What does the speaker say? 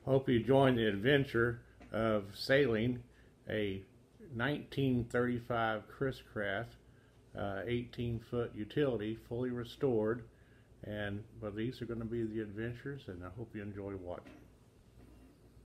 Hope you join the adventure of sailing a 1935 Chris Craft 18-foot utility, fully restored. And well, these are going to be the adventures, and I hope you enjoy watching.